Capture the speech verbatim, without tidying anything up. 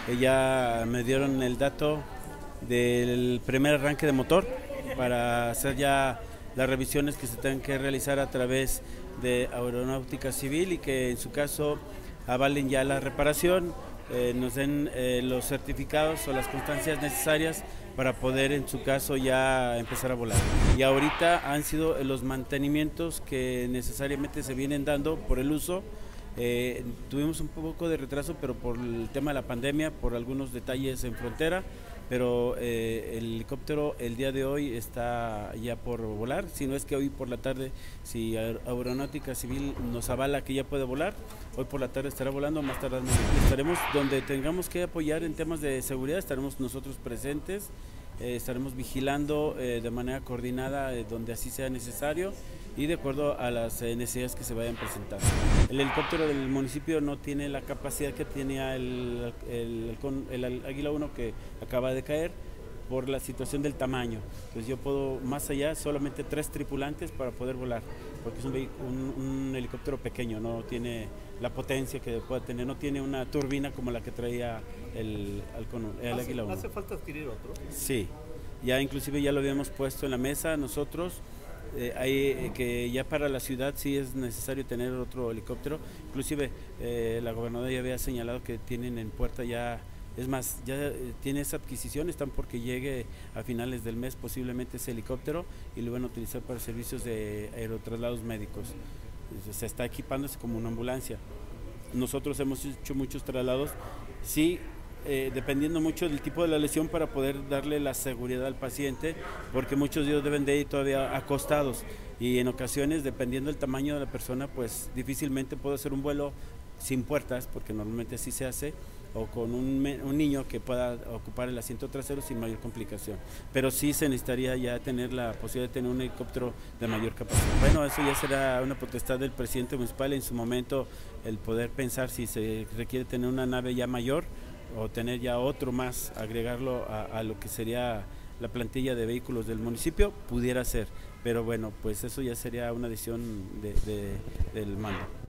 eh, ya me dieron el dato del primer arranque de motor para hacer ya las revisiones que se tengan que realizar a través de Aeronáutica Civil y que en su caso avalen ya la reparación, eh, nos den eh, los certificados o las constancias necesarias para poder en su caso ya empezar a volar. Y ahorita han sido los mantenimientos que necesariamente se vienen dando por el uso. Eh, tuvimos un poco de retraso, pero por el tema de la pandemia, por algunos detalles en frontera, pero eh, el helicóptero el día de hoy está ya por volar, si no es que hoy por la tarde, si Aeronáutica Civil nos avala que ya puede volar, hoy por la tarde estará volando, más tarde estaremos donde tengamos que apoyar en temas de seguridad, estaremos nosotros presentes. Eh, estaremos vigilando eh, de manera coordinada eh, donde así sea necesario y de acuerdo a las eh, necesidades que se vayan presentando. El helicóptero del municipio no tiene la capacidad que tenía el, el, el, el Águila uno que acaba de caer por la situación del tamaño. Entonces yo puedo más allá solamente tres tripulantes para poder volar, porque es un, un, un helicóptero pequeño, no tiene la potencia que pueda tener, no tiene una turbina como la que traía el, el, el Águila uno. ¿Hace falta adquirir otro? Sí, ya inclusive ya lo habíamos puesto en la mesa nosotros. Eh, hay eh, que ya para la ciudad sí es necesario tener otro helicóptero, inclusive eh, la gobernadora ya había señalado que tienen en puerta ya, es más, ya eh, tiene esa adquisición, están porque llegue a finales del mes posiblemente ese helicóptero y lo van a utilizar para servicios de aerotraslados médicos. Se está equipándose como una ambulancia. Nosotros hemos hecho muchos traslados, sí, Eh, dependiendo mucho del tipo de la lesión para poder darle la seguridad al paciente, porque muchos de ellos deben de ir todavía acostados y en ocasiones, dependiendo del tamaño de la persona, pues difícilmente puedo hacer un vuelo sin puertas, porque normalmente así se hace, o con un, un niño que pueda ocupar el asiento trasero sin mayor complicación. Pero sí se necesitaría ya tener la posibilidad de tener un helicóptero de mayor capacidad. Bueno, eso ya será una potestad del presidente municipal en su momento, el poder pensar si se requiere tener una nave ya mayor o tener ya otro más, agregarlo a, a lo que sería la plantilla de vehículos del municipio, pudiera ser, pero bueno, pues eso ya sería una decisión de, de, del mando.